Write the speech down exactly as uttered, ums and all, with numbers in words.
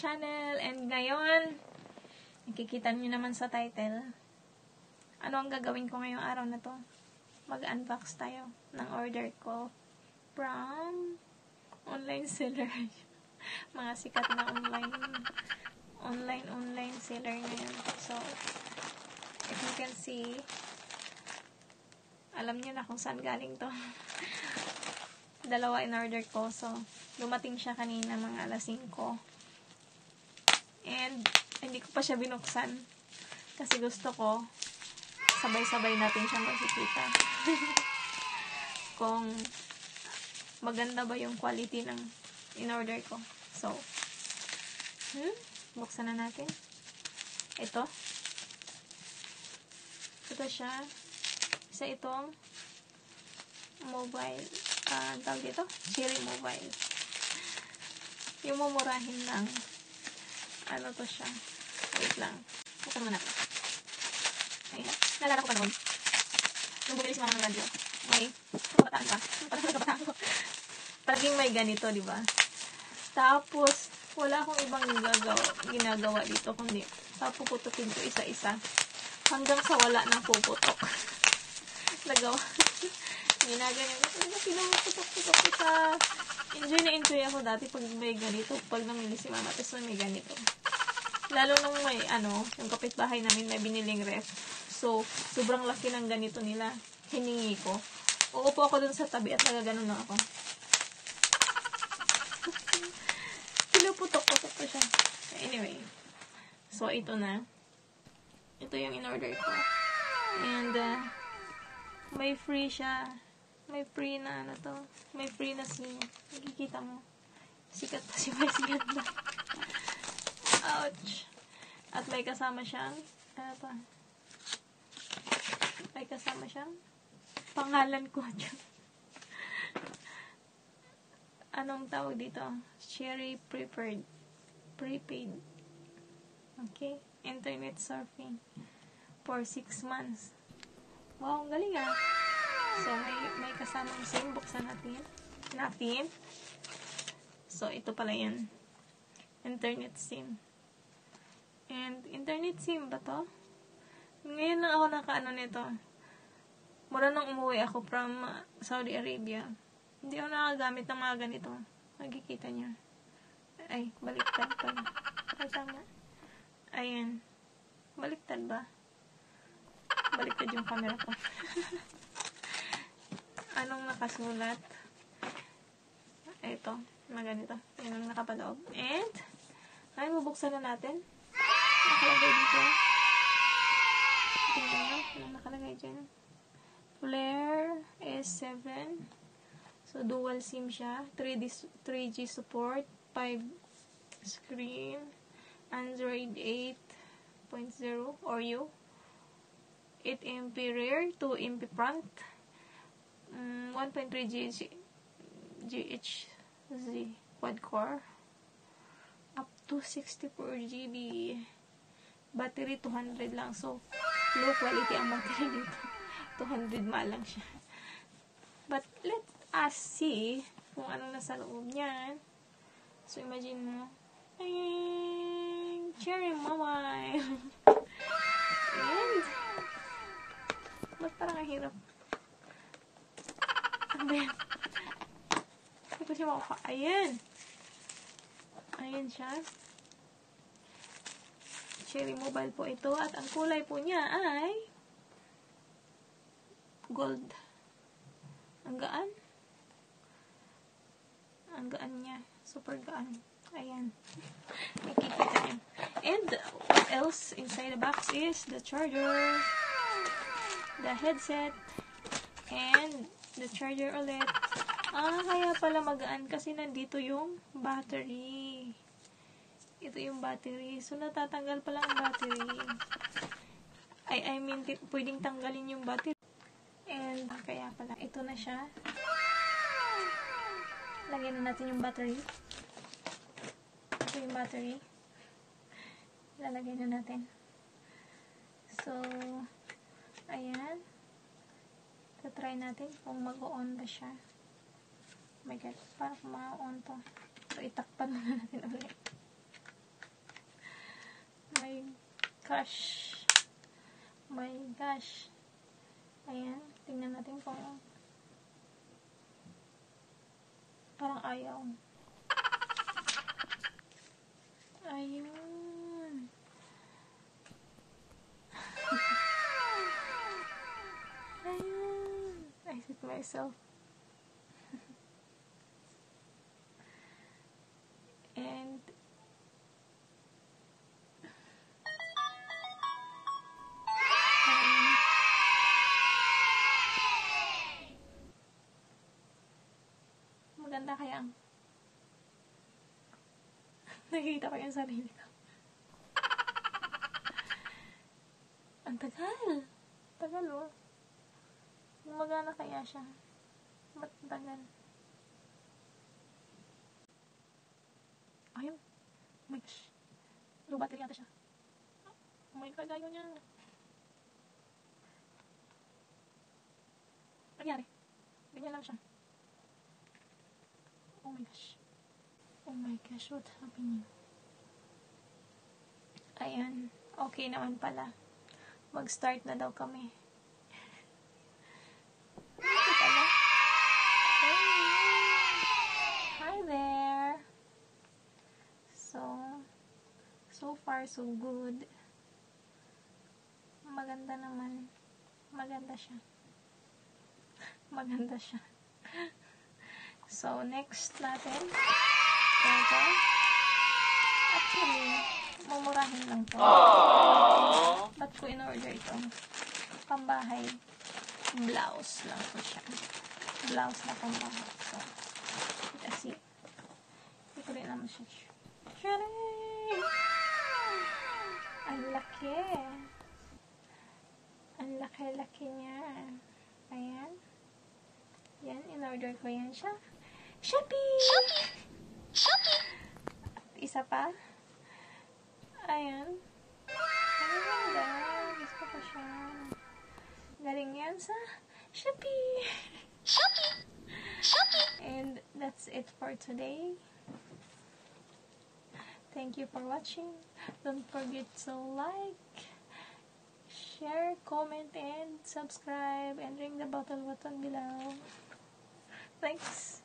channel. And ngayon, nakikita niyo naman sa title, ano ang gagawin ko ngayong araw na to? Mag-unbox tayo ng order ko from online seller. Mga sikat na online online online seller ngayon. So, if you can see, alam niyo na kung saan galing to. Dalawa in order ko. So, dumating siya kanina mga alas singko. And, hindi ko pa siya binuksan. Kasi gusto ko, sabay-sabay natin siya makikita. Kung maganda ba yung quality ng in order ko. So, hmm, buksan na natin. Ito. Ito siya. Isa itong mobile. Uh, ang tawag dito? Cherry mobile. Yung mumurahin lang. Ano to siya? Wait lang. Buksan mo natin. Ayan. Nalala ko pa noon. Nung bumili si mama ng radyo. May, kabataan pa. Parang kabataan ko. Palaging may ganito, di ba? Tapos, wala akong ibang ginagawa, ginagawa dito, kundi papuputukin ko isa-isa. Hanggang sa wala nang puputok. Nagawa. Ginaganyan ko. Pinuputok-putok ko sa... Enjoy na enjoy ako dati pag may ganito. Pag namili si mama, tapos may ganito. Lalo nung may, ano, yung kapitbahay namin may biniling ref. So, sobrang laki ng ganito nila. Hiningi ko. Uupo ako dun sa tabi at nagaganon lang ako. Pinuputok-putok ko siya. Anyway. So, ito na. Ito yung in-order ko. And, uh, may free siya. May free na, ano to. May free na SIM. Nakikita mo. Sikat pa si Vice Ganda. Ouch. At may kasama siyang, ano pa? May kasama siyang pangalan ko dyan. Anong tawag dito? Cherry prepaid. Prepaid. Okay? Internet surfing. For six months. Wow, ang galing ah. So, may, may kasamang SIM. Buksan natin. Natin. So, ito pala yan. Internet SIM. And, internet SIM ba to? Ngayon lang ako nakaano nito. Mura nang umuwi ako from uh, Saudi Arabia. Hindi ako nakagamit ng mga ganito. Magkikita niya. Ay, baliktad pa. Ay, tama. Ayan. Baliktad ba? Baliktad yung camera ko. Anong nakasulat? Ito. Mga ganito. Yan ang nakapaloob. And, ay, mabuksan na natin. Nakalagay dito. Tingnan nyo. Anong nakalagay dyan? Flare S seven. So, dual SIM siya. three G support. five screen. Android eight point zero or U. eight M P rear. two M P front. Um, one point three G H Z quad core. Up to sixty-four G B. Battery two hundred lang. So, low quality ang battery dito. two hundred ma lang siya. But, let us see kung anong nasa loob niyan. So, imagine mo. Ay, cherry mobile. And, ba't parang ang hirap? Ano ba yan? Hindi ko siya makuha. Ayan. Ayan siya. Cherry mobile po ito. At ang kulay po niya ay gold. Ang gaan. Ang gaan niya. Super gaan. Ayan. Nakikita niyo. And what else inside the box is the charger, the headset, and the charger ulit. Ah, kaya pala magaan kasi nandito yung battery. Ito yung battery. So, natatanggal pala ang battery. I, I mean, pwedeng tanggalin yung battery. And, kaya pala, ito na siya. Lagyan na natin yung battery. Ito yung battery. Lalagay na natin. So, ayan. Tatry natin kung mag-on ba siya. Oh my God, parang ma-on to. So, itakpan na natin ulit. gosh. My gosh. Ayan. Tingnan natin kung parang ayaw. Ayun. Ayun. I sit myself. And um, maganda kaya ang nakikita ko yung sarili ko. Ang tagal. Tagal oh. Magana kaya siya. Ba't tagal? Ayun. Oh my gosh. Low battery yata siya. Oh my God, ayaw niya. Nangyari. Ganyan lang siya. Oh my gosh. Oh my gosh, what's happening? Ayan. Okay naman pala. Mag-start na daw kami. Kita ba? Hey. Hi there. So, so far so good. Maganda naman. Maganda siya. Maganda siya. So, next natin. Ito. Actually, mumurahin lang to. Ba't ko in-order ito? Pambahay. Blouse lang po siya. Blouse na pambahay. So, kasi, hindi ko rin naman siya. Sharing! Ang laki. Ang laki-laki niya. Ayan. Yan, in-order ko yan siya. Shopee! Shopee! Shopee! Isa pa. Ayan. Ang ganda. Gusto ko siya. Galing yan sa Shopee! Shopee! Shopee! And that's it for today. Thank you for watching. Don't forget to like, share, comment, and subscribe, and ring the bell button below. Thanks.